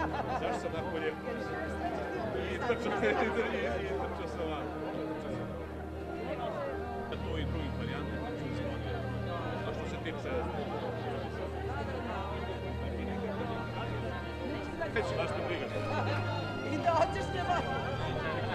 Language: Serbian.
Zašto sam napolje? I trčao sam van. Tu i drugih varijanta, čuli smo ovdje. A što se tiče... Baš me briga. I da hoćeš njema.